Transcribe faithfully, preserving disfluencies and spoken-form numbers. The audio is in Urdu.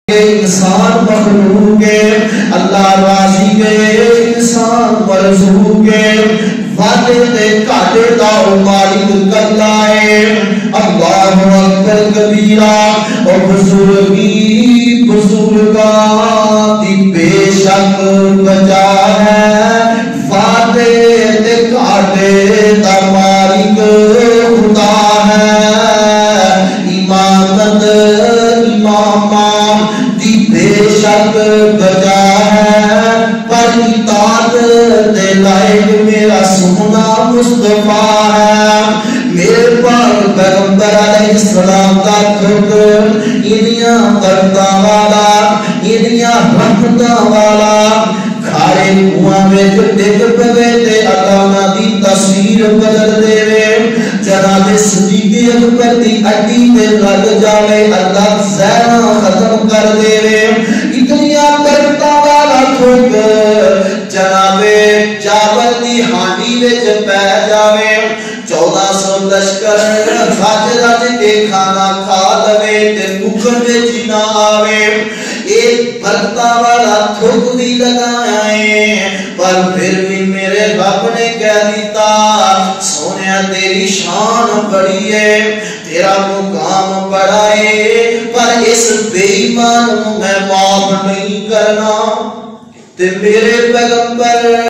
انسان مخلوق ہے، اللہ راضی ہے انسان مرزوق ہے، وعدے تے کاٹے دا مالک کلا ہے۔ اللہ اکبر کبیرہ، اور بزرگی بزرگاں دی بے شک وجہ ہے، وعدے تے کاٹے دا مالک خدا ہے۔ امامت امامہ دی بے شک وجہ ہے، پر اطاعت دے لائق میرا سونا مصطفیٰ ہے۔ میرے پاک پیغمبر علیہ السلام دا ٹھکر انیاں برتاں والا، انیاں رحمتاں والا، کھارے کنواں وچ ڈگ پوے تے اللہ نہ دی تصویر بدل دے وے، جناب صدیق اکبر دی اڈی تے لگ جاوے اللہ زہراں ختم کر دے وے۔ اتنیاں برتاں والا ٹھکر جناب جابر دی ہانڈی وچ پے جاوے، چودہ سو لشکر رج رج کے کھانا کھا لوے تے مکر وچ نہ آوے۔ ایک برتاں والا تھوک بھی لگایا ہے، پر پھر بھی میرے رب نے کہہ دیتا سونیا تیری شان بڑی ہے، تیرا مقام بڑا ہے، پر اس بے ایمان میں معاف نہیں کرنا۔ تے میرے پیغمبر